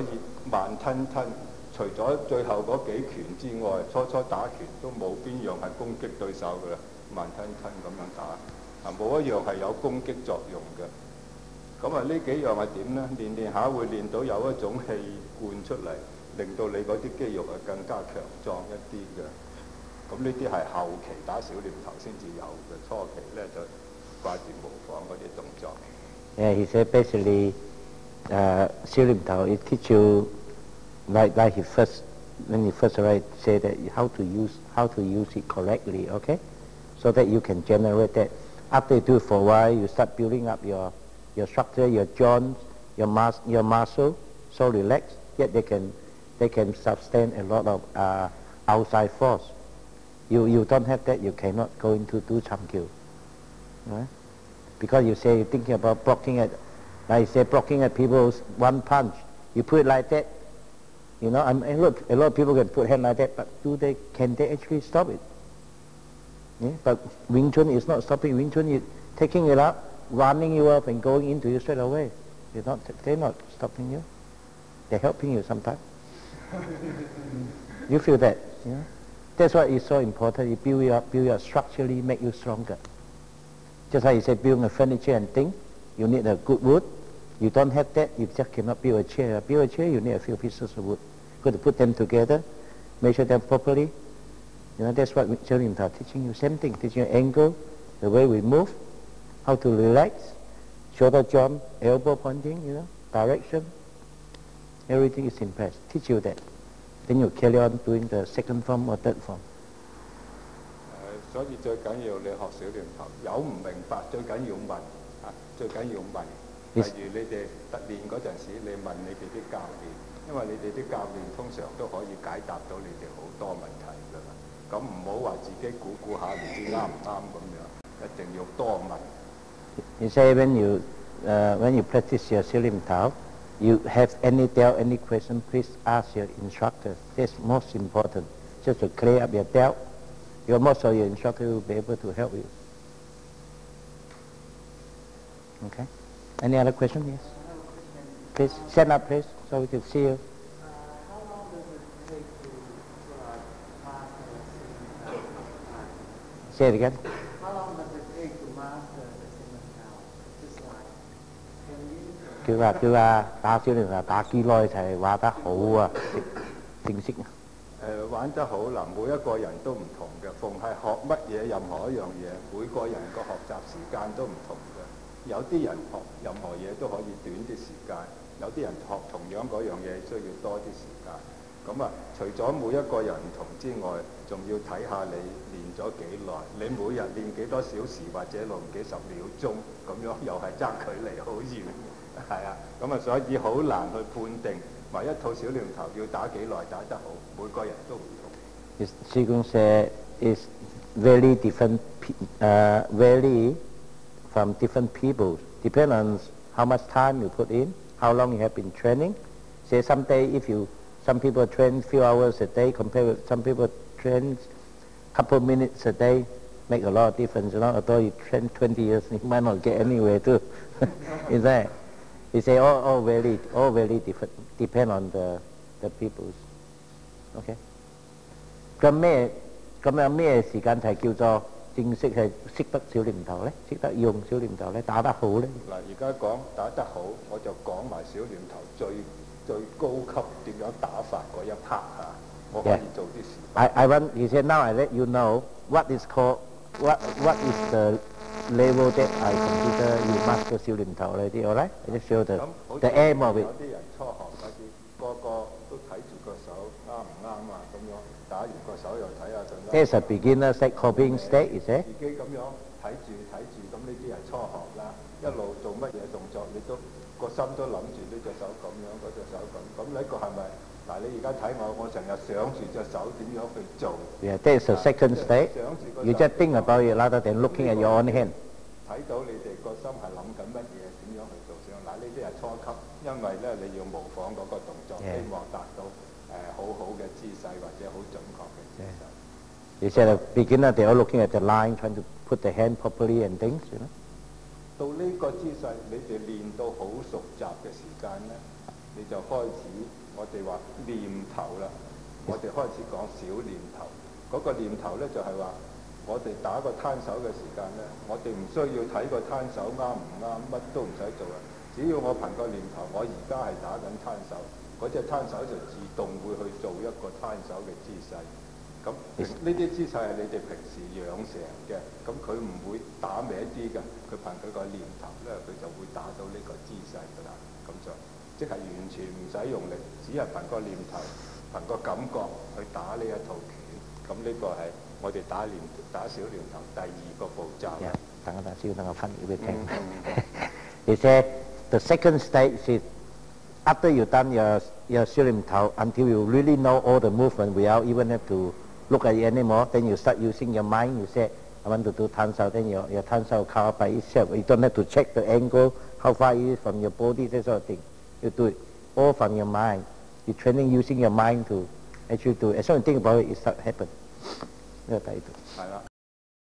以慢吞吞。除咗最後嗰幾拳之外，初打拳都冇邊樣係攻擊對手嘅啦，慢吞吞咁樣打，冇一樣係有攻擊作用嘅。咁呢幾樣係點呢？練下會練到有一種氣灌出嚟，令到你嗰啲肌肉更加強壯一啲嘅。咁呢啲係後期打小念頭先至有嘅，初期呢就掛住模仿嗰啲動作。 Yeah, he said basically, 小念頭 it teach you like when he first arrived, say that how to use it correctly, okay, so that you can generate that. After you do it for a while, you start building up your structure, your joints, your muscle, so relaxed. Yet they can sustain a lot of outside force. You don't have that, you cannot go into do chamkyu, right? Because you say you're thinking about blocking at, like say blocking at people's one punch. You put it like that. You know, and look, a lot of people can put hand like that, but can they actually stop it? Yeah? But Wing Chun is not stopping. Wing Chun is taking it up, running you up and going into you straight away. They're not stopping you. They're helping you sometimes. You feel that? Yeah? That's why it's so important. You build you up structurally, make you stronger. Just like you say, building a furniture and thing, you need a good wood. You don't have that, you just cannot build a chair. Build a chair, you need a few pieces of wood. Got to put them together, measure them properly. You know, that's what Chun are teaching you. Same thing, teaching you angle, the way we move, how to relax, shoulder jump, elbow pointing, you know, direction. Everything is in place. Teach you that. Then you carry on doing the second form or third form. 所以最緊要你學小念頭，有唔明白最緊要問最緊要問。例如你哋練嗰陣時，你問你哋啲教練，因為你哋啲教練通常都可以解答到你哋好多問題㗎啦。咁唔好話自己估下唔知啱唔啱咁樣，一定要多問。 You say when you practice your 小念頭, you have any doubt, any question, please ask your instructor. That's most important. Just to clear up your doubt. Most of your instructor will be able to help you. Okay. Any other question? Yes. Please stand up, please, so we can see you. How long does it take to master the Say it again. How long does it take to master the Simental? Just like 10 years? 佢話打小念頭打幾耐就係話得好啊，正式。 玩得好嗱，每一個人都唔同嘅。逢係學乜嘢，任何一樣嘢，每個人個學習時間都唔同嘅。有啲人學任何嘢都可以短啲時間，有啲人學同樣嗰樣嘢需要多啲時間。咁除咗每一個人唔同之外，仲要睇下你練咗幾耐，你每日練幾多小時或者練幾十秒鐘，咁樣又係爭距離好遠，係啊。所以好難去判定。話一套小念頭要打幾耐打得好，每個人都唔同。 Tsui Gung said it's very different, vary from different people. Depend on how much time you put in, how long you have been training. Say someday some people train few hours a day compared with some people train couple minutes a day, make a lot of difference. You know, although you train 20 years, you might not get anywhere too. Is that? He say all very different, depend on the peoples. Okay. 咁咩時間係叫做正式係識得小念頭咧？識得用小念頭咧，打得好咧？ 嗱，而家講打得好，我就講埋小念頭最高級點樣打法嗰一 part 嚇，我可以做啲示範。 He said now I let you know what is called what is the level that I consider you master 小念頭already, alright? I just show the aim of it. 有啲人初學嗰啲，個個都睇住個手啱唔啱咁樣，打完個手又睇下佢啱。 There's a beginner state, copying state, is it? 自己咁樣睇住，咁呢啲係初學啦。一路做乜嘢動作，你都個心都諗住呢隻手咁樣，嗰隻手咁呢個係咪？嗱，你而家睇我成日想住隻手點樣去做。 Yeah, that's the second state. You just think about it rather than looking at your own hand. 睇到你哋個心係諗緊乜嘢，點樣去做先？嗱，呢啲係初級，因為咧你要模仿嗰個動作，希望達到好好嘅姿勢或者好準確嘅姿勢。 You said a beginner, they are looking at the line, trying to put the hand properly and things, you know. 到呢個姿勢，你哋練到好熟習嘅時間咧， 你就開始我哋話念頭啦。我哋開始講小念頭，嗰、個念頭咧就係話，我哋打個攤手嘅時間咧，我哋唔需要睇個攤手啱唔啱，乜都唔使做啊。只要我憑個念頭，我而家係打緊攤手，嗰隻攤手就自動會去做一個攤手嘅姿勢。咁呢啲姿勢係你哋平時養成嘅，咁佢唔會打歪啲嘅，佢憑佢個念頭咧，佢就會打到呢個姿勢㗎啦。咁就即係完全唔使用力，只係憑個念頭。憑個感覺去打呢一套拳，咁呢個係我哋打小念頭第二個步驟。 等我打小，等我翻譯俾你聽。He said the second stage is after you done your 小念頭 until you really know all the movement without even have to look at it anymore. Then you start using your mind. You say I want to do 攤手, then your 攤手 come up by itself. You don't have to check the angle, how far it is from your body, that sort of thing. You do it all from your mind. You're training using your mind to actually do it. As long as you think about it, it starts to happen. 呢個第二度。 係啦。